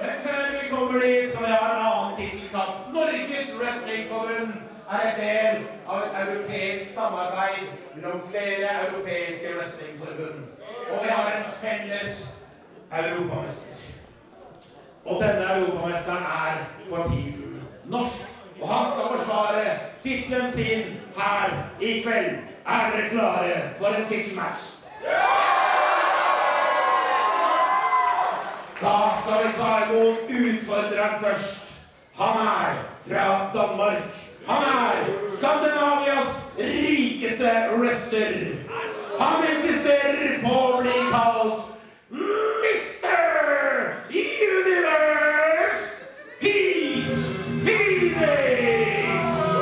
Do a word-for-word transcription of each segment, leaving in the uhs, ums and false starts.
Men før vi kommer dit, skal vi ha en annen titelkamp. Norges Wrestlingforbund er en del av et europeisk samarbeid mellom flere europeiske wrestlingforbund. Og vi har en felles europamester. Og denne europamesteren er for tiden norsk. Og han skal forsvare titlen sin her i kveld. Er dere klare for en titelmatch? Da skal vi ta imot utfordreren først. Han er fra Danmark. Han er Skandinavias rikeste wrestler. Han insisterer på å bli kalt mister Universe Pete Phoenix!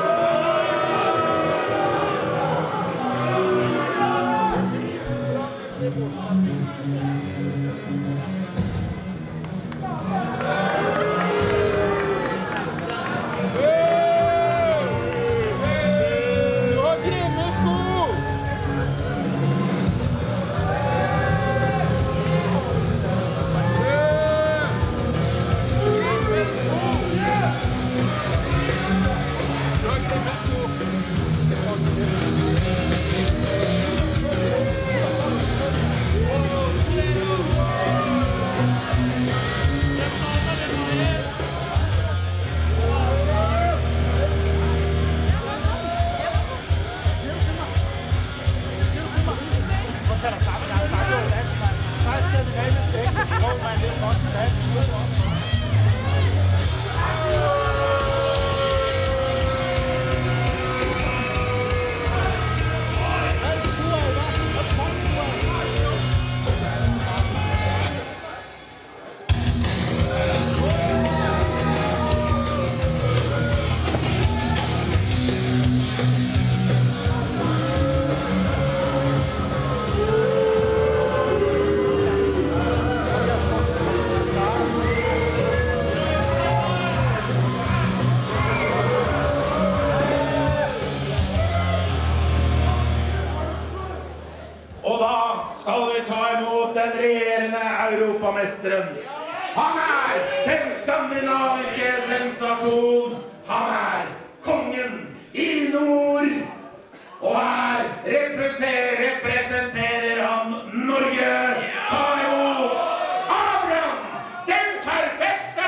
Europamesteren. Han er den skandinaviske sensasjon. Han er kongen i nord. Og her representerer han Norge. Ta imot Adrian, den perfekte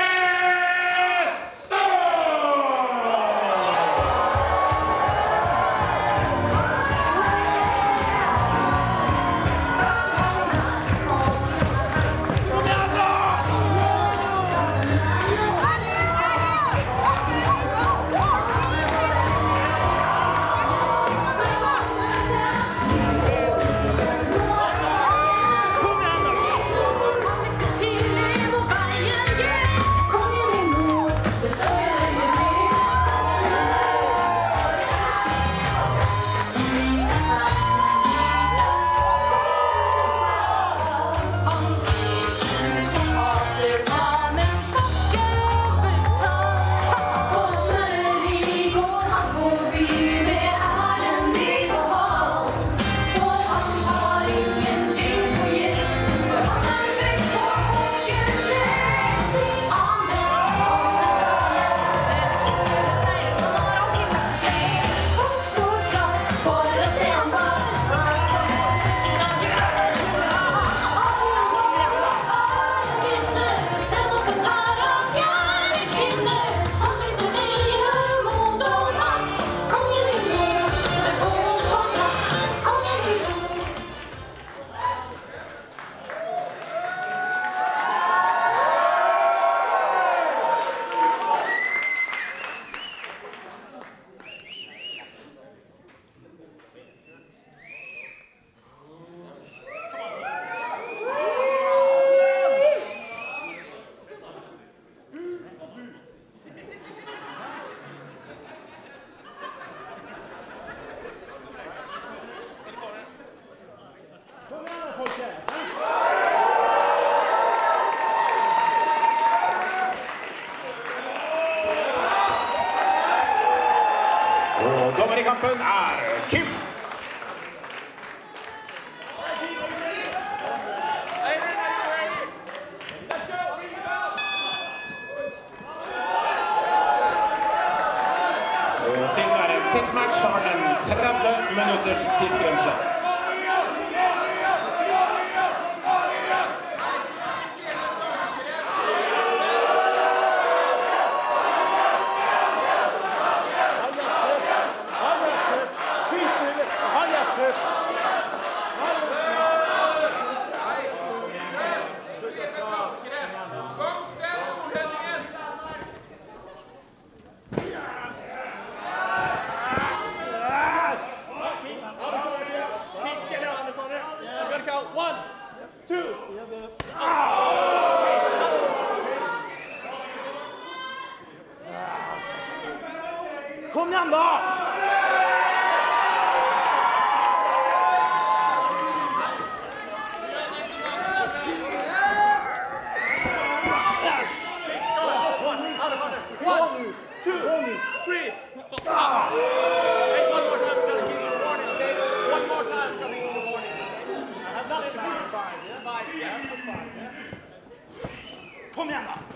Dommer i kampen er Kim. har en tretti minutters tidsgrense. One, two. Kom igjen da! One, two, three. Ah. Hey, one more time, we gotta give you a warning, okay? One more time, we gotta give you a warning. I have not five, five, yeah? Five, yeah? Five, yeah? Kom igjen da!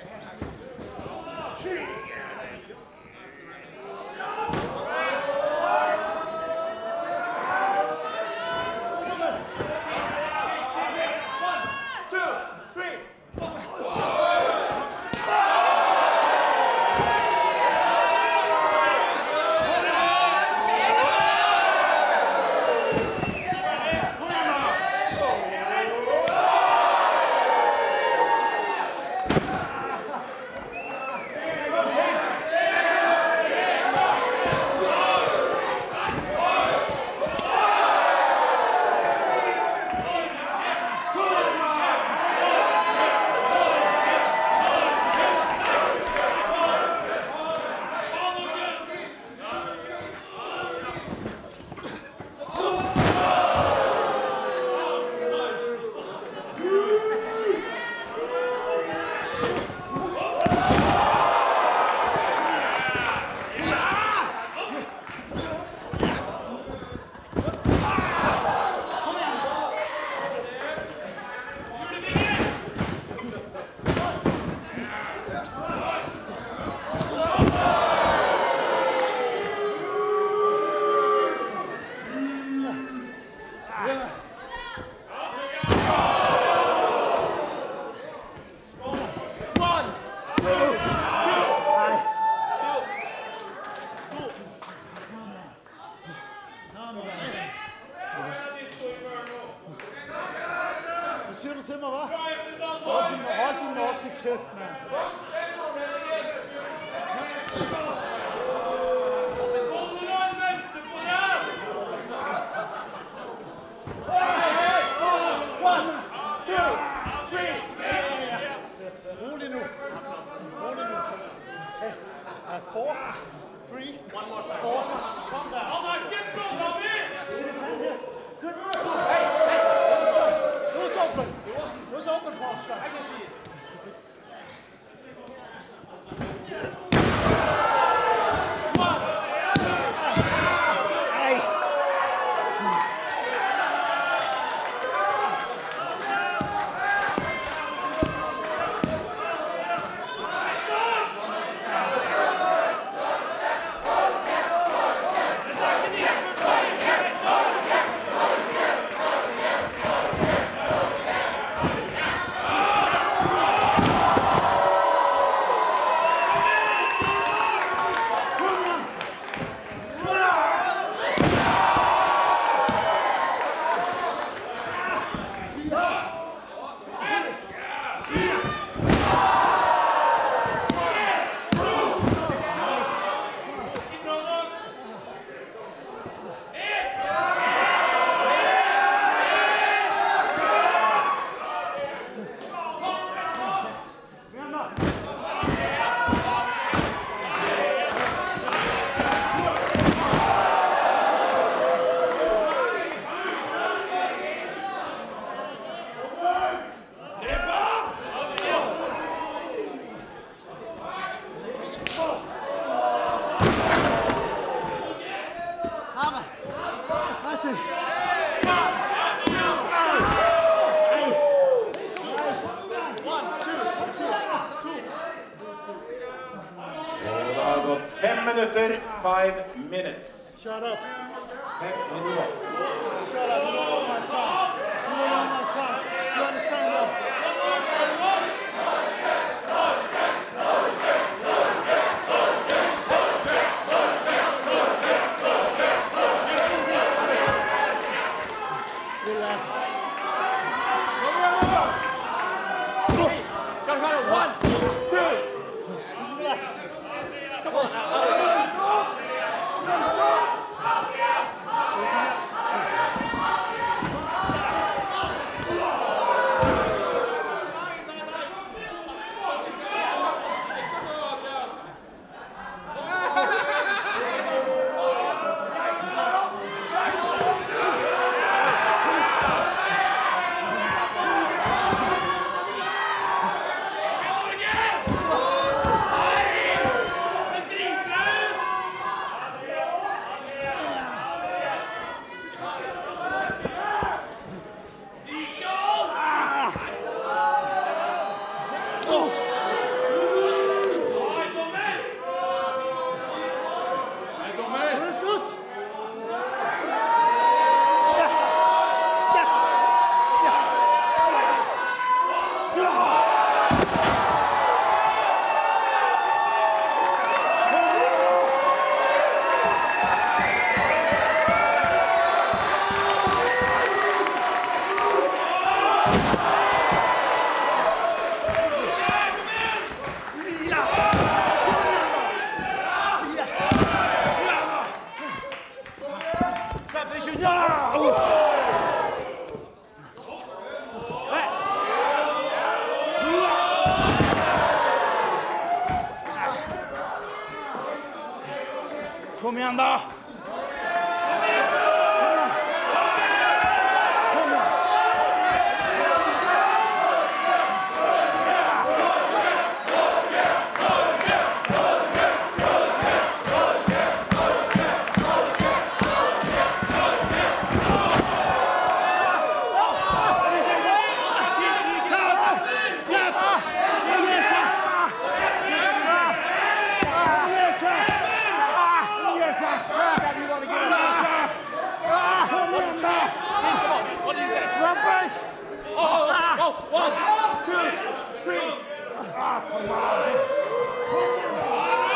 Siger du til mig, hva'? Hold din, hold din norske kæft, mand. One, two, three. Rolig nu. Rolig nu. Hey, four, three, one more time. Four. Come down. Come on, get through, Bobby. See his hand here? Good. Hey, hey. Who's open? Who's open, Paul Strike? I can see it. One. Hey. Fem minutter, five minutes. Shut up. Second, when you up. Shut up. You don't know my time. You don't know my time. You understand that? Relax. One, two. Relax. Come on. Kom igjen, da! One, two, three. Ah, come on.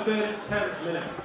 minutter, ten minutes.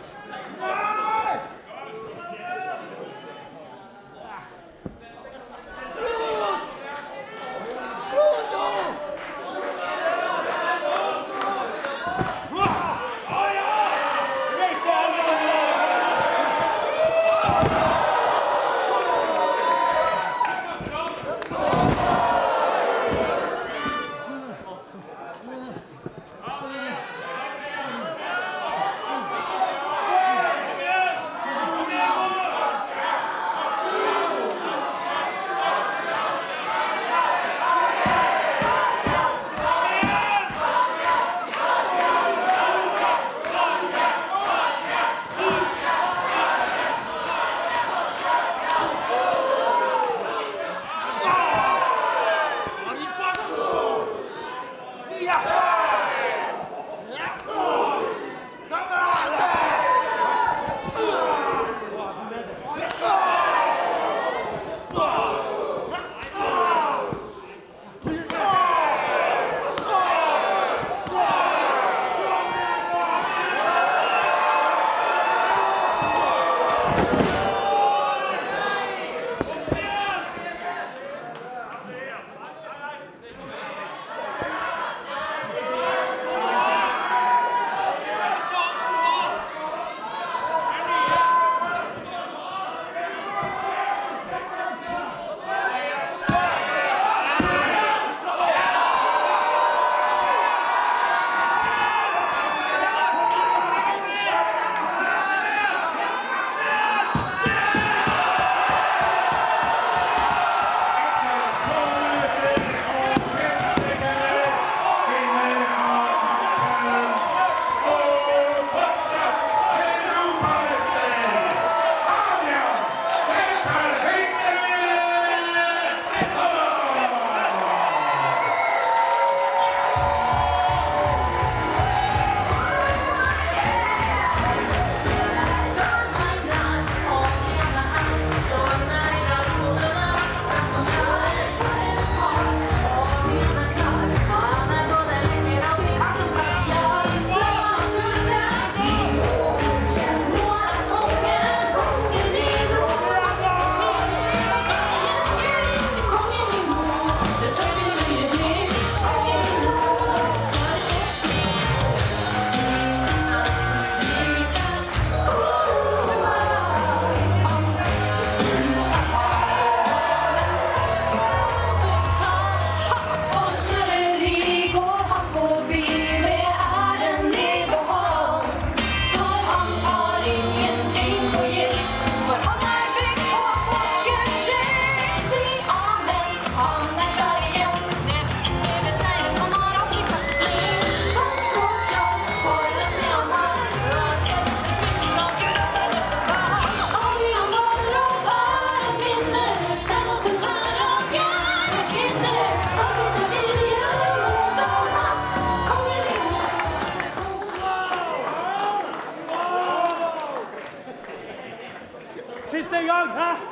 Siste gang, hæ?